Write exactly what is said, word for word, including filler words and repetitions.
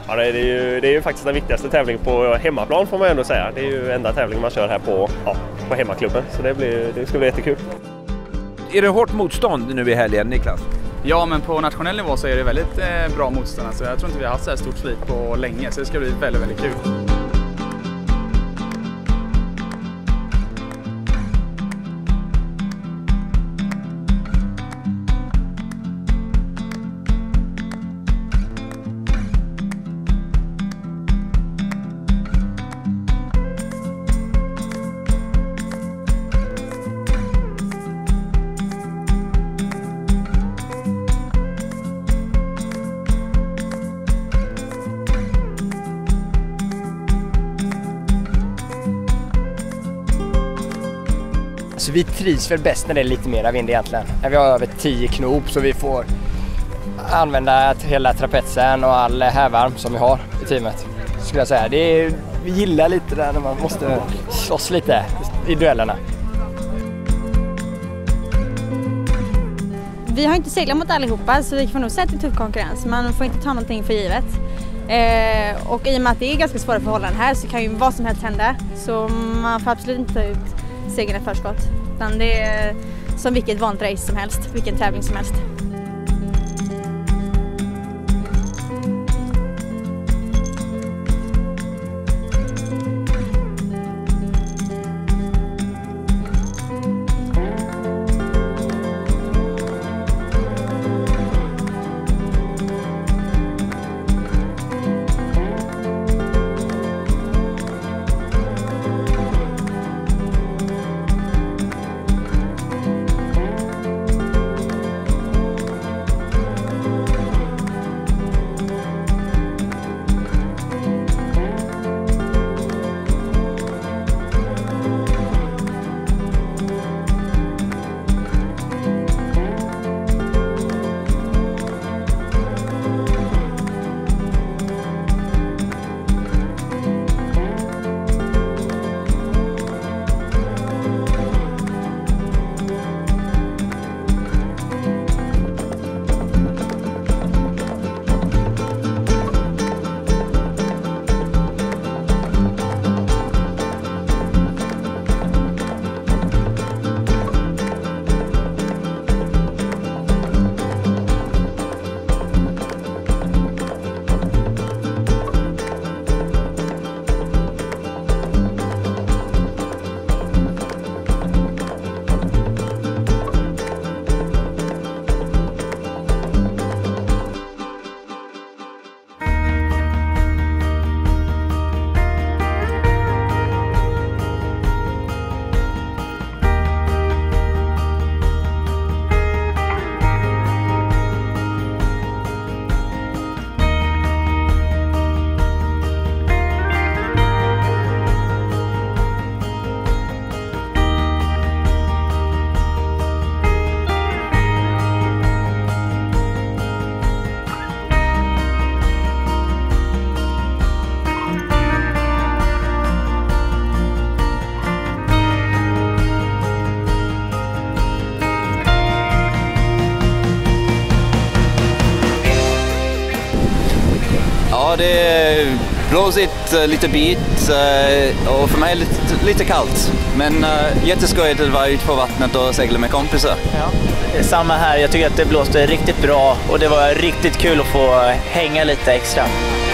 Ja, det är ju, det är ju faktiskt den viktigaste tävlingen på hemmaplan får man ändå säga. Det är ju enda tävlingen man kör här på, ja, på hemmaklubben, så det, blir, det ska bli jättekul. Är det hårt motstånd nu i helgen, Niklas? Ja, men på nationell nivå så är det väldigt eh, bra motstånd. Så jag tror inte vi har haft så här stort slit på länge, så det ska bli väldigt, väldigt kul. Så vi trivs väl bäst när det är lite mera vind egentligen. När vi har över tio knop så vi får använda hela trapetsen och all härvarm som vi har i teamet. Skulle jag säga. Det är, vi gillar lite där när man måste slåss lite i duellerna. Vi har inte seglat mot allihopa så vi får nog säga att det är tuff konkurrens. Man får inte ta någonting för givet. Eh, och i och med att det är ganska svåra förhållanden här så kan ju vad som helst hända. Så man får absolut inte ta ut segern i förskott. Utan det är som vilket vanligt race som helst, vilken tävling som helst. Ja, det är blåsigt, lite bit och för mig lite, lite kallt. Men jätteskojigt att vara ute på vattnet och segla med kompisar. Ja, det är samma här. Jag tycker att det blåste riktigt bra och det var riktigt kul att få hänga lite extra.